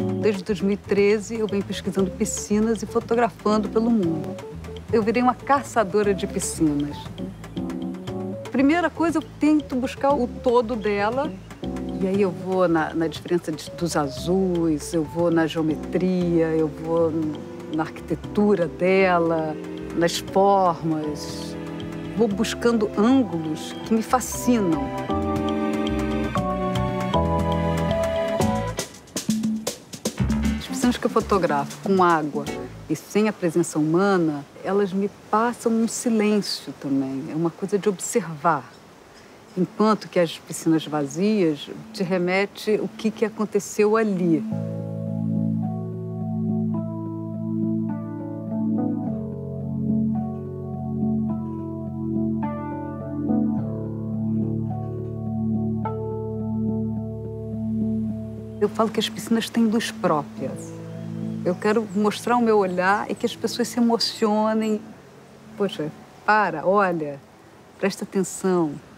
Desde 2013, eu venho pesquisando piscinas e fotografando pelo mundo. Eu virei uma caçadora de piscinas. Primeira coisa, eu tento buscar o todo dela. E aí eu vou na diferença dos azuis, eu vou na geometria, eu vou na arquitetura dela, nas formas. Vou buscando ângulos que me fascinam. As piscinas que eu fotografo com água e sem a presença humana, elas me passam um silêncio também. É uma coisa de observar. Enquanto que as piscinas vazias te remete o que aconteceu ali. Eu falo que as piscinas têm luz própria. Eu quero mostrar o meu olhar e que as pessoas se emocionem. Poxa, olha, presta atenção.